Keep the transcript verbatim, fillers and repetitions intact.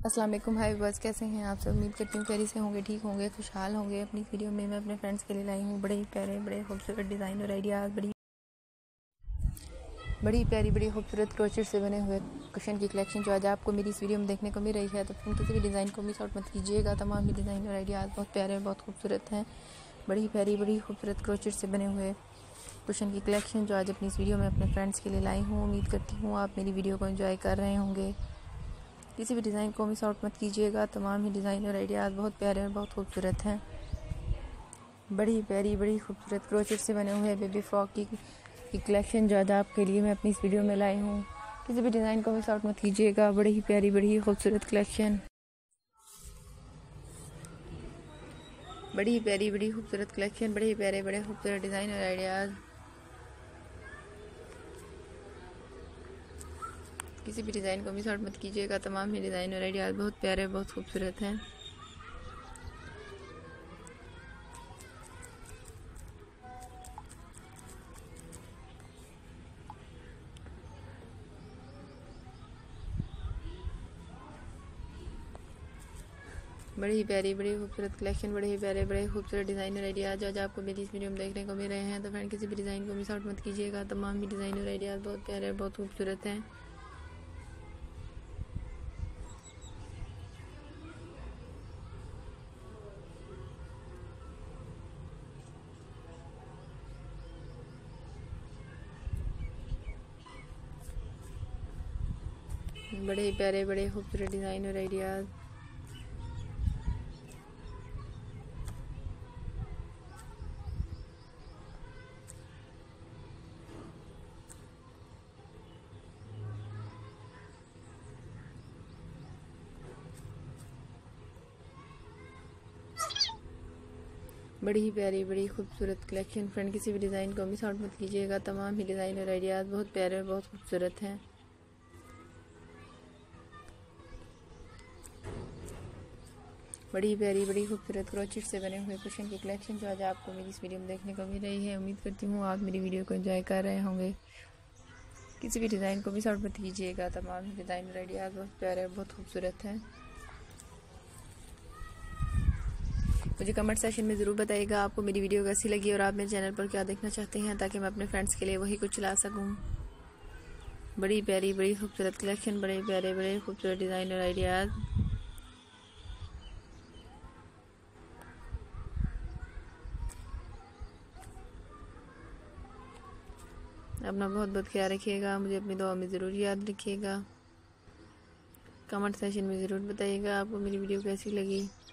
अस्सलाम वालेकुम, हाय बस कैसे हैं आप सब। उम्मीद करती हूँ प्यारी से होंगे, ठीक होंगे, खुशहाल होंगे। अपनी वीडियो में मैं अपने फ्रेंड्स के लिए लाई हूँ बड़े ही प्यारे बड़े खूबसूरत डिज़ाइन और आइडियाज़, बड़ी बड़ी प्यारी बड़ी खूबसूरत क्रोचेट से बने हुए कुशन की कलेक्शन जो आज आपको मेरी इस वीडियो में देखने को मिल रही है। तो फिर किसी भी डिज़ाइन को मिस आउट मत कीजिएगा। तमाम ही डिज़ाइन और आइडियाज़ बहुत प्यारे और बहुत खूबसूरत हैं। बड़ी प्यारी बड़ी खूबसूरत क्रोचेट से बने हुए कुशन की कलेक्शन जो आज अपनी इस वीडियो में अपने फ्रेंड्स के लिए लाई हूँ। उम्मीद करती हूँ आप मेरी वीडियो को एंजॉय कर रहे होंगे। किसी भी डिज़ाइन को मिस आउट मत कीजिएगा। तमाम ही डिज़ाइन और आइडियाज़ बहुत प्यारे और बहुत खूबसूरत हैं। बड़ी प्यारी बड़ी खूबसूरत क्रोचेट से बने हुए बेबी फ्रॉक की, की कलेक्शन जो आज आपके लिए मैं अपनी इस वीडियो में लाई हूँ। किसी भी डिज़ाइन को मिस आउट मत कीजिएगा। बड़ी ही प्यारी बड़ी ही खूबसूरत कलेक्शन, बड़ी ही प्यारी बड़ी खूबसूरत कलेक्शन, बड़े ही प्यारे बड़े खूबसूरत डिज़ाइन और आइडियाज़। किसी भी डिज़ाइन को मिस आउट मत कीजिएगा। तमाम ही डिज़ाइन और आइडियाज़ बहुत प्यारे बहुत खूबसूरत हैं। बड़ी ही प्यारी बड़ी खूबसूरत कलेक्शन, बड़े ही प्यारे बड़े खूबसूरत डिज़ाइन और आइडियाज़ आज आपको मेरी इस वीडियो में देखने को मिल रहे हैं। तो फ्रेंड किसी भी डिज़ाइन को मिस आउट मत कीजिएगा। तमाम ही डिज़ाइन और आइडियाज़ बहुत प्यारे और बहुत खूबसूरत हैं। बड़े ही प्यारे बड़े खूबसूरत डिज़ाइन और आइडियाज़। बड़ी ही प्यारी बड़ी खूबसूरत कलेक्शन। फ्रेंड किसी भी डिज़ाइन को मिस आउट मत कीजिएगा। तमाम ही डिज़ाइन और आइडियाज़ बहुत प्यारे और बहुत खूबसूरत हैं। बड़ी ही प्यारी बड़ी खूबसूरत क्रोचेट से बने हुए कुशन की कलेक्शन जो आज आपको मेरी इस वीडियो में देखने को मिल रही है। उम्मीद करती हूँ आप मेरी वीडियो को एंजॉय कर रहे होंगे। किसी भी डिज़ाइन को मिस आउट मत कीजिएगा। तमाम ही डिज़ाइन और आइडियाज़ बहुत प्यारे और बहुत खूबसूरत हैं। मुझे कमेंट सेशन में ज़रूर बताइएगा आपको मेरी वीडियो कैसी लगी और आप मेरे चैनल पर क्या देखना चाहते हैं, ताकि मैं अपने फ्रेंड्स के लिए वही कुछ ला सकूं। बड़ी प्यारी बड़ी खूबसूरत कलेक्शन, बड़े प्यारे बड़े खूबसूरत डिज़ाइन और आइडियाज़। अपना बहुत बहुत ख्याल रखिएगा। मुझे अपनी दुआ में ज़रूर याद रखिएगा। कमेंट सेशन में ज़रूर बताइएगा आपको मेरी वीडियो कैसी लगी।